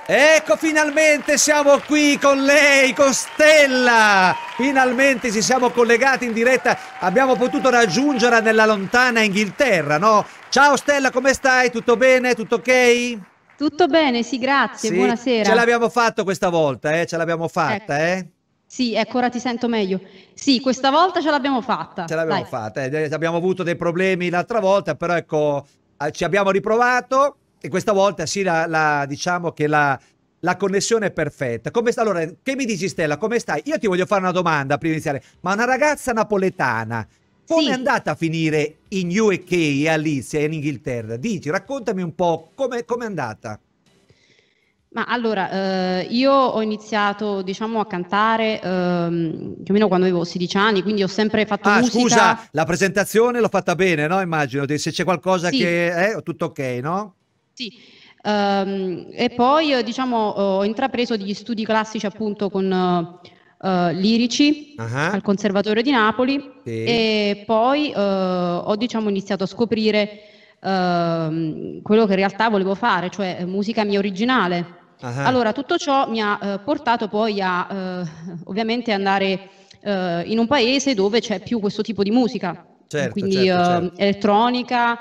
Ecco, finalmente siamo qui con lei, con Stella. Finalmente ci siamo collegati in diretta. Abbiamo potuto raggiungerla nella lontana Inghilterra, no? Ciao Stella, come stai? Tutto bene? Tutto ok? Tutto bene, sì, grazie, Sì, ce buonasera. l'abbiamo fatto questa volta, eh? Ce l'abbiamo Ecco, fatta, eh? sì, ecco, ora ti sento meglio. Sì, questa volta ce l'abbiamo Ce fatta, l'abbiamo dai. fatta, eh. Abbiamo avuto dei problemi l'altra volta, però ecco, ci abbiamo riprovato e questa volta sì, diciamo che la connessione è perfetta. Allora, che mi dici Stella, come stai? Io ti voglio fare una domanda prima di iniziare, ma una ragazza napoletana, come è Sì, andata a finire in UK e a Leeds e in Inghilterra? Dici, raccontami un po' come è andata. ma allora, io ho iniziato, diciamo, a cantare più o meno quando avevo 16 anni, quindi ho sempre fatto Ah, scusa, musica. la presentazione l'ho fatta bene, no? Immagino, se c'è qualcosa Sì, che è tutto ok, no? sì. E poi, diciamo, ho intrapreso degli studi classici appunto con lirici Ah, al Conservatorio di Napoli sì. e poi ho, diciamo, iniziato a scoprire quello che in realtà volevo fare, cioè musica mia originale. Ah, Allora, tutto ciò mi ha portato poi a ovviamente andare in un paese dove c'è più questo tipo di musica, certo, quindi certo, certo. elettronica,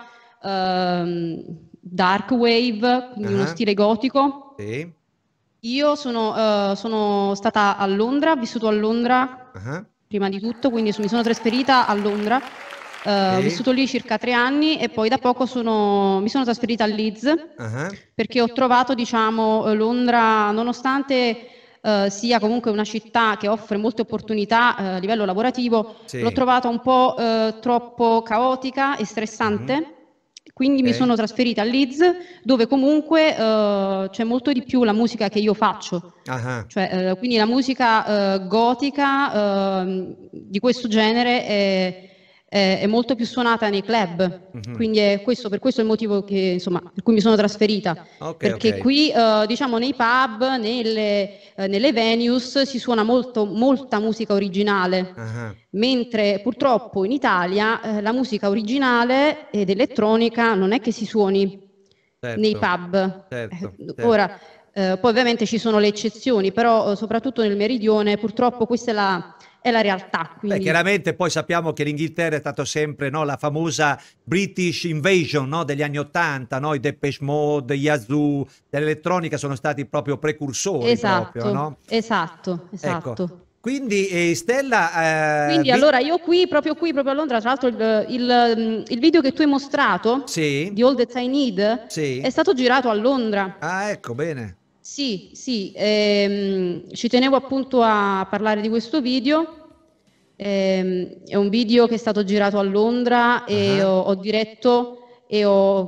dark wave, quindi uno Ah, stile gotico. sì. Io sono stata a Londra, ho vissuto a Londra Ah, prima di tutto, quindi mi sono trasferita a Londra, ho sì. vissuto lì circa 3 anni e poi da poco mi sono trasferita a Leeds Ah, perché ho trovato, diciamo, Londra, nonostante sia comunque una città che offre molte opportunità a livello lavorativo, l'ho sì. trovata un po' troppo caotica e Mhm, stressante. Quindi mi ok. sono trasferita a Leeds, dove comunque c'è molto di più la musica che io faccio. Ah, Cioè, quindi la musica gotica di questo genere è molto più suonata nei club. mhm. Quindi è questo, per questo è il motivo che, insomma, per cui mi sono trasferita. Ok, ok. Perché qui, diciamo, nei pub, nelle venues si suona molta musica originale, Ah, mentre purtroppo in Italia la musica originale ed elettronica non è che si suoni nei certo, pub. certo, certo. Ora, poi ovviamente ci sono le eccezioni, però soprattutto nel meridione purtroppo questa è la realtà. Beh, Quindi, chiaramente poi sappiamo che l'Inghilterra è stato sempre, no, la famosa British Invasion, no, degli anni Ottanta, no, i Depeche Mode, gli Yazoo, dell'elettronica sono stati proprio precursori proprio, esatto, no? esatto, Ecco, esatto. quindi Stella, Quindi allora io qui, proprio a Londra, tra l'altro il video che tu hai mostrato sì, di All That I Need è sì. stato girato a Londra. Ah, ecco, bene. Sì, sì, ci tenevo appunto a parlare di questo video. È un video che è stato girato a Londra e Ah, ho diretto e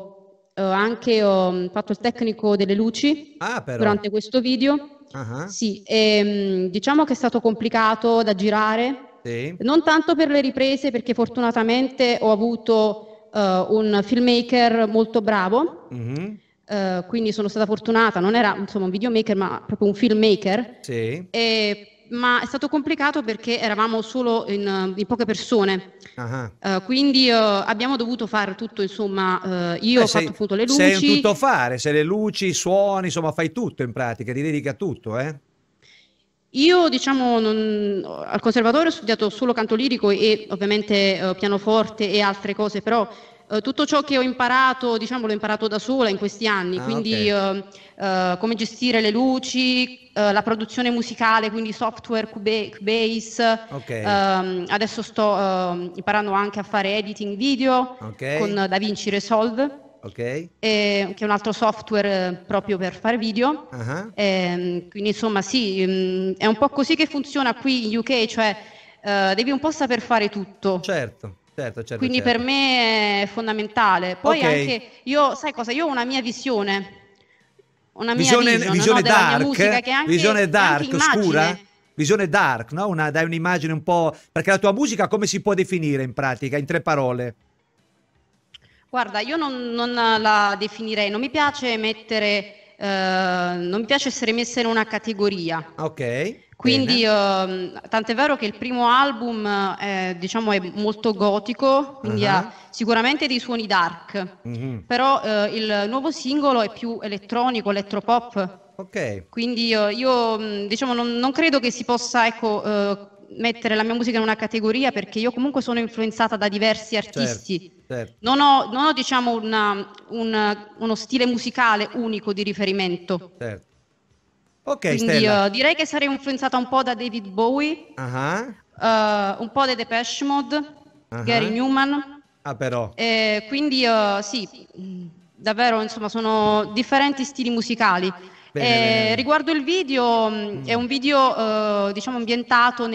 ho fatto il tecnico delle luci ah, però. durante questo video. Ah, Sì, diciamo che è stato complicato da girare, sì. non tanto per le riprese, perché fortunatamente ho avuto un filmmaker molto bravo, Mhm, quindi sono stata fortunata, non era insomma un videomaker, ma proprio un filmmaker. sì. Ma è stato complicato perché eravamo solo in poche persone. Ah. Quindi abbiamo dovuto fare tutto, insomma, io Beh, ho fatto appunto le sei un luci. tuttofare, sei le luci, i suoni, insomma, fai tutto in pratica, ti dedichi a tutto, eh? Io, diciamo, al conservatorio ho studiato solo canto lirico e ovviamente pianoforte e altre cose, però tutto ciò che ho imparato, diciamo, l'ho imparato da sola in questi anni, Ah, ok, quindi come gestire le luci, la produzione musicale, quindi software, Cubase, ok, adesso sto imparando anche a fare editing video ok, con DaVinci Resolve, ok. che è un altro software proprio per fare video. Ah, Quindi insomma sì, è un po' così che funziona qui in UK, cioè devi un po' saper fare tutto. certo, certo, certo, Quindi per certo. me è fondamentale. Poi Ok, anche io, sai cosa? Io ho una mia vision, no, visione della mia musica dark, che visione è anche dark, scura, immagine. visione dark, no? Dai un'immagine un po'. Perché la tua musica come si può definire in pratica, in tre parole? Guarda, io non la definirei, non mi piace non mi piace essere messa in una categoria. Ok, Quindi, bene. tant'è vero che il primo album, diciamo, è molto gotico, quindi ha Ah, sicuramente dei suoni dark, mhm, però il nuovo singolo è più elettronico, elettropop. Ok, Quindi io, diciamo, non credo che si possa, ecco, mettere la mia musica in una categoria perché io comunque sono influenzata da diversi certo, artisti. certo, Non ho, diciamo, uno stile musicale unico di riferimento. certo. Ok, Quindi Stella. direi che sarei influenzata un po' da David Bowie, Ah, un po' dai Depeche Mode, Gary ah. Newman. Ah, però. Quindi sì, davvero, insomma, sono differenti stili musicali. Bene, bene, bene. Riguardo il video, è un video, diciamo, ambientato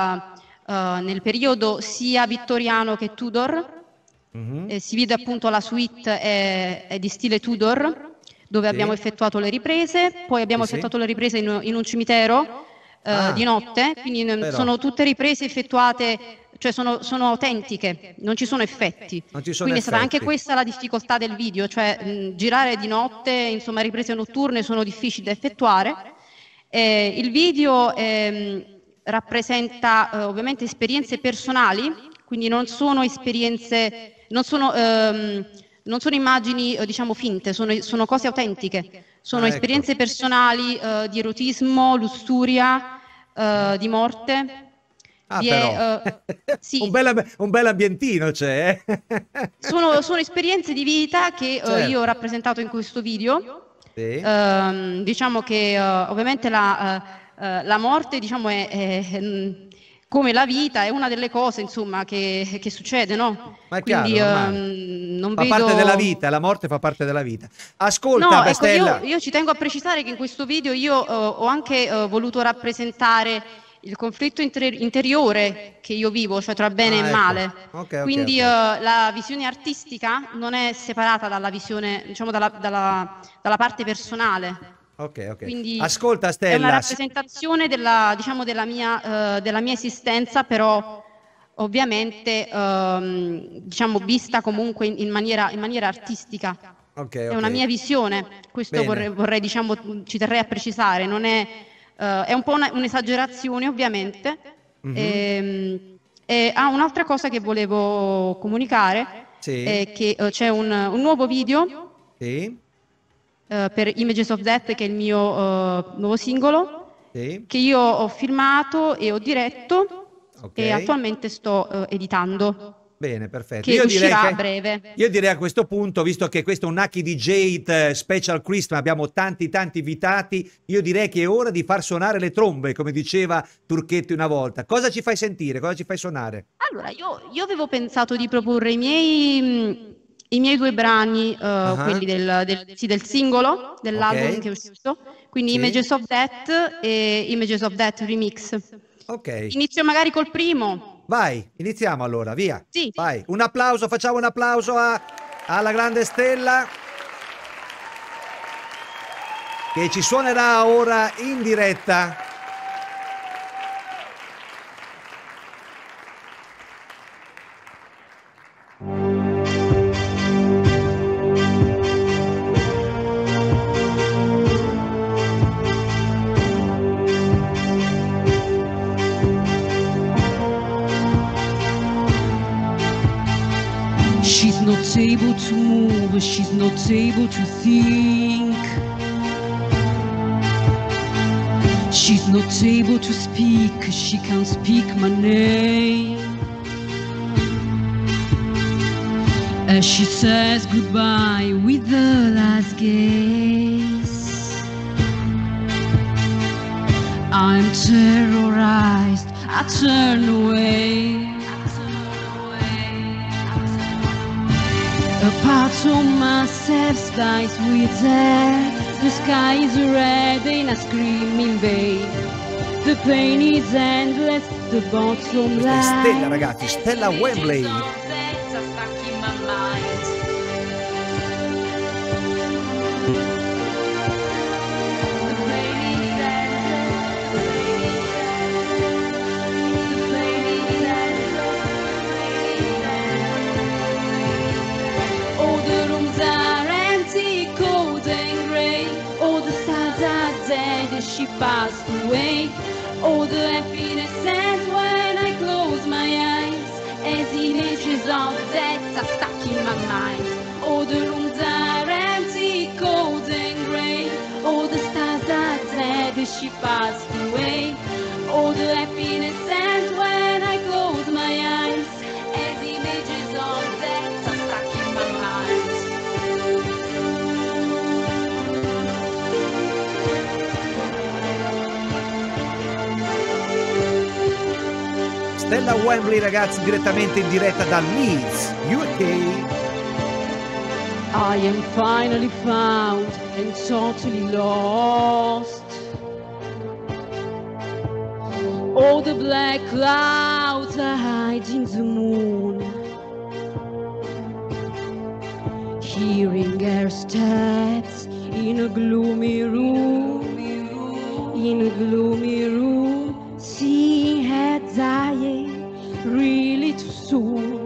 nel periodo sia vittoriano che Tudor. Mhm. Si vede appunto la suite è di stile Tudor, dove abbiamo Sì, effettuato le riprese, poi sì, abbiamo sì. effettuato le riprese in un cimitero di Ah, notte, quindi però. sono tutte riprese effettuate, cioè sono autentiche, non ci sono effetti. Non ci sono Quindi è stata anche effetti. questa la difficoltà del video, cioè girare di notte, insomma, riprese notturne sono difficili da effettuare. Il video rappresenta ovviamente esperienze personali, quindi non sono esperienze, non sono immagini diciamo finte, sono cose autentiche, sono Ah, ecco. esperienze personali di erotismo, lussuria, di morte. Ah, Vi però. è, Un sì, un bel ambientino c'è, eh? sono esperienze di vita che io ho Certo. rappresentato in questo video. Sì. Diciamo che ovviamente la morte, diciamo, come la vita, è una delle cose, insomma, che succede, no? Ma è chiaro, Quindi normale. non Fa parte della vedo. vita, la morte fa parte della vita. Ascolta, No, ecco, io, Stella. io ci tengo a precisare che in questo video io ho anche voluto rappresentare il conflitto interiore che io vivo, cioè tra bene e Ah, ecco. male. Ok, ok, Quindi ok. la visione artistica non è separata dalla visione, diciamo, dalla parte personale. Ok, ok. Quindi Ascolta, è una Stella. rappresentazione diciamo, della mia esistenza, però ovviamente diciamo, vista comunque in maniera artistica. Ok, È ok. una mia visione, questo Bene. diciamo, ci terrei a precisare, non è un po' un'esagerazione ovviamente. Mhm. Un'altra cosa che volevo comunicare Sì, è che c'è un nuovo video sì, per Images of Death, che è il mio nuovo singolo, sì. che io ho filmato e ho diretto e Ok. attualmente sto editando, Bene, perfetto. che uscirà a breve. Io direi a questo punto, visto che questo è un Nucky DJ Special Christmas, abbiamo tanti invitati, io direi che è ora di far suonare le trombe, come diceva Turchetti una volta. Cosa ci fai sentire? Cosa ci fai suonare? Allora, io avevo pensato di proporre i miei due brani, Ah, quelli del singolo, ok. dell'album che è uscito, quindi Sì. Images of Death e Images of Death Remix. Ok. Inizio magari col primo. Vai, iniziamo allora, via. Sì. Vai, un applauso, facciamo un applauso alla grande Stella che ci suonerà ora in diretta. She's not able to move, she's not able to think. She's not able to speak, she can't speak my name. As she says goodbye with the last gaze, I'm terrorized, I turn away. A part of myself dies with her. The sky is red and I scream in vain. The pain is endless, the bottom Questa è Stella, line. ragazzi, Stella Wembley. All the rooms are empty, cold and grey. All the stars are dead as she passed away. All the happiness ends when I close my eyes, as images of death are stuck in my mind. All the rooms are empty, cold and grey. All the stars are she passed away. All the happiness ends when I close my eyes, as images of death are stuck in my mind. Stella Wembley, ragazzi, direttamente in diretta da Leeds, UK. I am finally found and totally lost. All the black clouds are hiding the moon. Hearing her steps in a gloomy room, seeing her dying really too soon.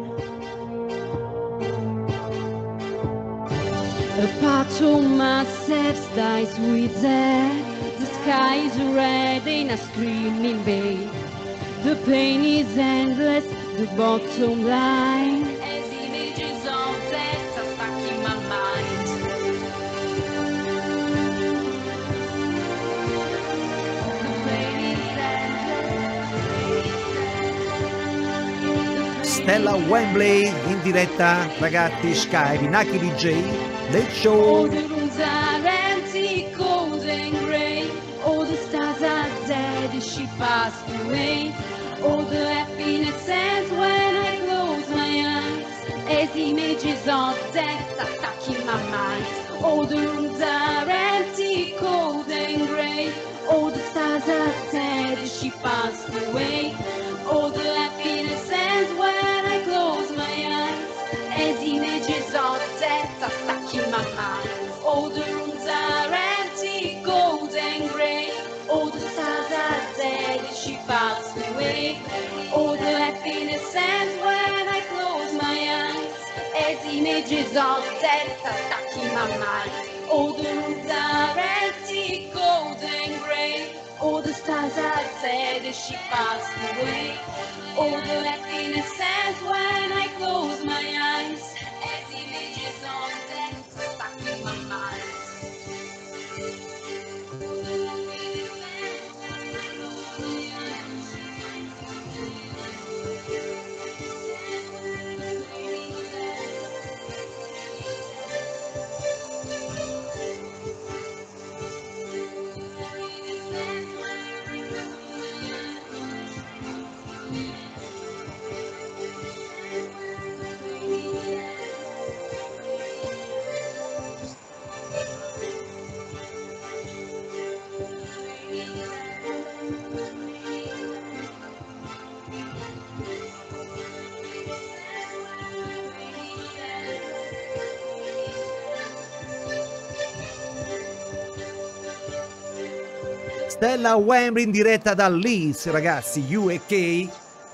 A part of myself dies with her. The sky is red in a screaming bay. The pain is endless, the bottom line, as images of death are stuck in my mind. The pain is endless. Stella Wembley in diretta, ragazzi, Sky, Naki DJ del All show. the rooms are empty, cold and grey. All the stars are dead, she passed away. All the happiness ends when I close my eyes, as images of death are stuck in my mind. All the rooms are empty, cold and grey. All the stars are dead, she passed away. All the happiness ends when I close my eyes, as images of death are stuck in my mind. All the rooms are empty, cold and grey. All the stars are dead, she passed away. All the happiness ends when I close my eyes, as images of death are stuck in my mind. All the rooms are empty, cold and grey. All the stars are dead, she passed away. All the happiness ends when I close my eyes, as images of death are stuck in my mind. Stella Wembley in diretta da Leeds, ragazzi, UK.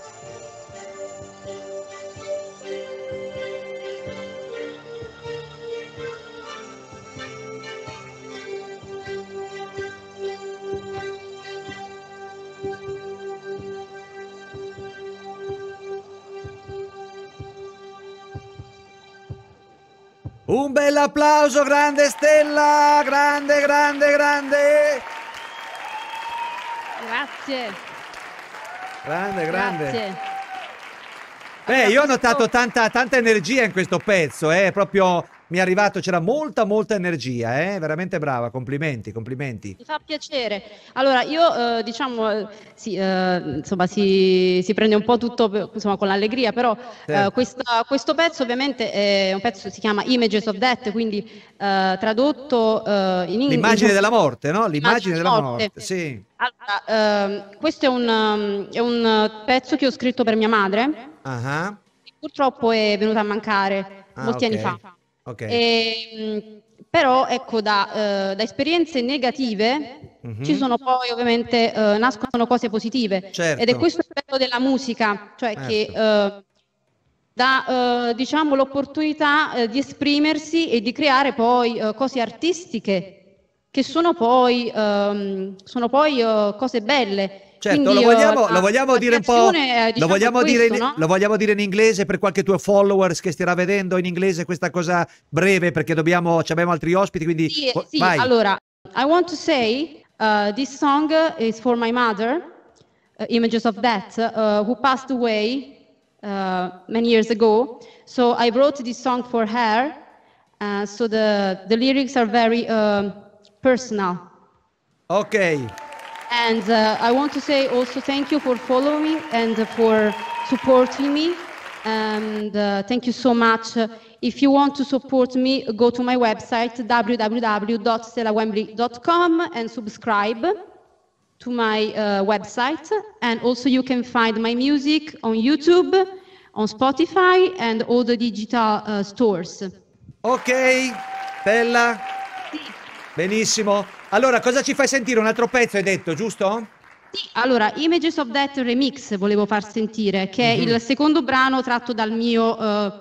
Un bel applauso, grande Stella, grande, grande, grande. Grazie. Grande, grande. Grazie. Beh, io ho notato tanta energia in questo pezzo, proprio mi è arrivato, c'era molta energia, veramente brava, complimenti, complimenti. Mi fa piacere. Allora, io diciamo, sì, insomma, si prende un po' tutto insomma, con l'allegria, però Certo. questo pezzo ovviamente è un pezzo che si chiama Images of Death, quindi tradotto in inglese. L'immagine della morte, no? L'immagine della morte, sì. Allora, questo è un pezzo che ho scritto per mia madre, Ah, che purtroppo è venuta a mancare molti anni fa. ok. Però ecco, da esperienze negative ci sono poi ovviamente nascono cose positive. Certo. Ed è questo il bello della musica, cioè che dà diciamo l'opportunità di esprimersi e di creare poi cose artistiche che sono poi cose belle. Certo, Quindi, lo vogliamo dire un po', creazione, lo vogliamo questo, dire, no? lo vogliamo dire in inglese per qualche tuo followers che stirà vedendo in inglese questa cosa breve, perché abbiamo altri ospiti, quindi Sì, vai. allora, I want to say This song is for my mother, Images of Death, who passed away many years ago. So I wrote this song for her. So the lyrics are very personal. Ok. And I want to say also thank you for following and for supporting me. And thank you so much. If you want to support me, go to my website www.stellawembley.com and subscribe to my website. And also you can find my music on YouTube, on Spotify and all the digital stores. Ok, Stella. Benissimo. Allora, cosa ci fai sentire? Un altro pezzo hai detto, giusto? Sì, allora, Images of Death Remix volevo far sentire, che è il secondo brano tratto dal mio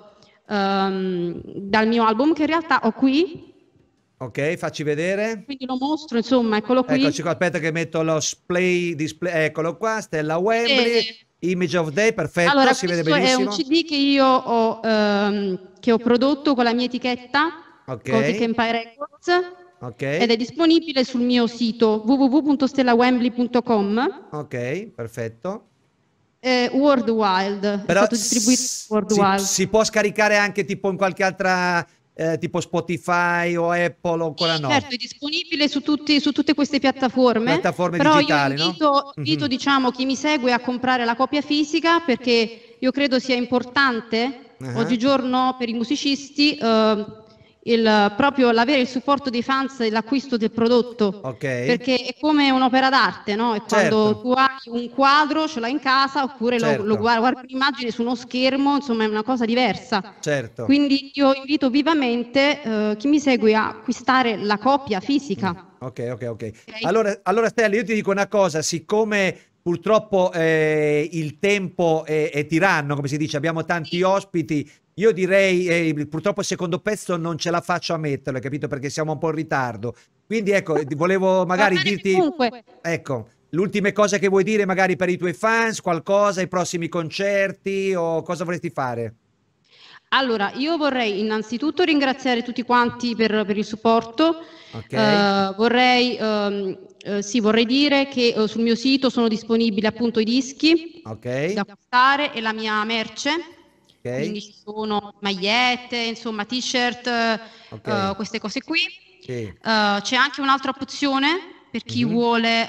album, che in realtà ho qui. Ok, facci vedere. Quindi lo mostro, insomma, eccolo qui. Eccoci qua, aspetta che metto lo display, eccolo qua, Stella Wembley, Image of Day, perfetto, allora, si vede questo benissimo. è un CD che io ho prodotto con la mia etichetta, Gothic Empire Records. Okay. Ed è disponibile sul mio sito www.stellawembley.com. Ok, perfetto. World Wild, Però è stato distribuito World Wild. Si può scaricare anche tipo in qualche altra, tipo Spotify o Apple o ancora no? Certo, è disponibile su tutte queste piattaforme. Però digitali, io invito diciamo, chi mi segue a comprare la copia fisica, perché io credo sia importante oggigiorno per i musicisti proprio l'avere il supporto dei fans e l'acquisto del prodotto, perché è come un'opera d'arte, no? È quando tu hai un quadro, ce l'hai in casa, oppure lo guardi un'immagine su uno schermo, insomma è una cosa diversa. Quindi io invito vivamente chi mi segue a acquistare la copia fisica. Ok. Allora Stella, io ti dico una cosa, siccome purtroppo il tempo è tiranno, come si dice, abbiamo tanti ospiti. Io direi, purtroppo il secondo pezzo non ce la faccio a metterlo, capito? Perché siamo un po' in ritardo. Quindi ecco, volevo magari dirti, ecco, le ultime cose che vuoi dire magari per i tuoi fans, qualcosa, i prossimi concerti o cosa vorresti fare? Allora, io vorrei innanzitutto ringraziare tutti quanti per il supporto. Vorrei dire che sul mio sito sono disponibili appunto i dischi da acquistare e la mia merce. Quindi ci sono magliette, insomma t-shirt, queste cose qui. C'è anche un'altra opzione per chi vuole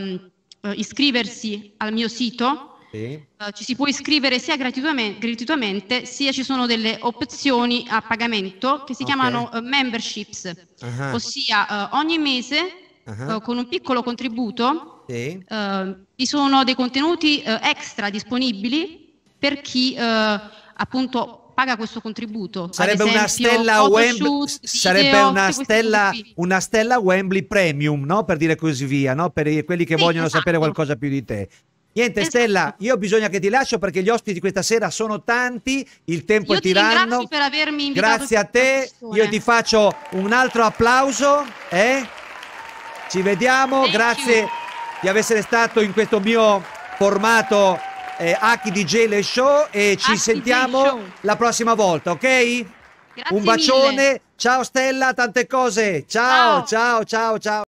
iscriversi al mio sito. Ci si può iscrivere sia gratuitamente, sia ci sono delle opzioni a pagamento che si chiamano memberships, ossia ogni mese con un piccolo contributo vi sono dei contenuti extra disponibili per chi appunto paga questo contributo. Sarebbe una stella Wembley, una stella Wembley Premium, no? Per dire così via, no? Per quelli che vogliono sapere qualcosa più di te. Niente, Stella, io bisogna che ti lascio perché gli ospiti questa sera sono tanti, il tempo è tiranno. Ringrazio per avermi invitato. Grazie a te, io ti faccio un altro applauso. Ci vediamo, grazie di essere stato in questo mio formato HDJ Le Show e ci sentiamo la prossima volta, ok? Grazie un bacione, mille. Ciao Stella, tante cose, ciao.